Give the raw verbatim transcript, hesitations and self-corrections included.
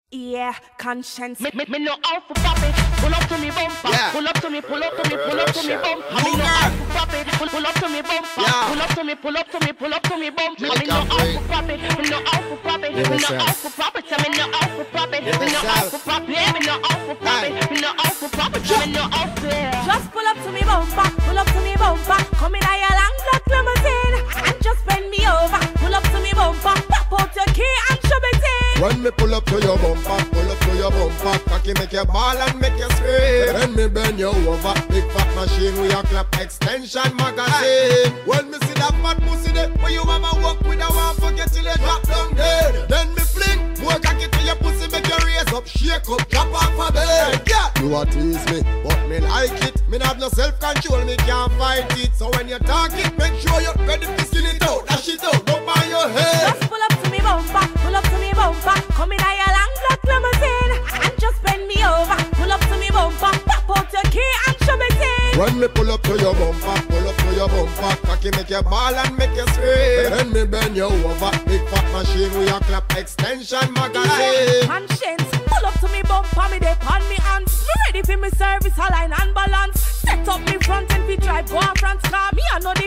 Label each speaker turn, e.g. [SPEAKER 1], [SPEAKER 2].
[SPEAKER 1] Yeah, conscience.
[SPEAKER 2] Me, me, me no out for pop it. Pull up to me bumper.
[SPEAKER 3] Yeah.
[SPEAKER 2] Pull up to me, pull up to me, pull up to me bumper. Me no out for pop it. Pull, pull up to me bumper.
[SPEAKER 3] Yeah.
[SPEAKER 2] Pull up to me, pull up to me, pull up to me bumper.
[SPEAKER 3] Make
[SPEAKER 2] Me no
[SPEAKER 3] up
[SPEAKER 2] out
[SPEAKER 3] way.
[SPEAKER 2] for pop it. Me no out for pop it.
[SPEAKER 3] Give
[SPEAKER 2] Me no
[SPEAKER 3] yourself.
[SPEAKER 2] out for pop it. Me no out for pop it.
[SPEAKER 3] Give
[SPEAKER 2] Me no out
[SPEAKER 3] yourself.
[SPEAKER 2] for pop it. Me no out for pop it. Me no out for pop it. Me no out there.
[SPEAKER 1] Just pull up to me bumper, pull up to me bumper. Come in a your long black limousine and just bend me over. Pull up to me bumper, pop out your key and shove it in.
[SPEAKER 3] When me pull up to your bumper, pull up to your bumper, cocky make you ball and make you scream. Then me bend you over, big fat machine with your clap extension magazine. When me see that fat pussy there, where you mama walk with a one forget till you drop down dead. Then me fling, more cocky to your pussy, make you raise up, shake up, drop off a bed. Yeah, you a tease me, but me like it. Me not have no self-control, me can't fight it. So when you talk it, make sure you're ready to skin it out, dash it out, up on your head.
[SPEAKER 1] Just pull up to me bumper, pull up to me bumper. Come in a your long black limousine and just bend me over. Pull up to me bumper, pop out your key and shove it in.
[SPEAKER 3] When me pull up to your bumper, pull up to your bumper, cocky make you ball and make you scream. Then me bend you over, big fat machine with your clap extension magazine.
[SPEAKER 1] Conscience, pull up to me bumper, me dey on me hands. Me ready for me service, align and balance. Set up me front and we drive go on front car. Me I know the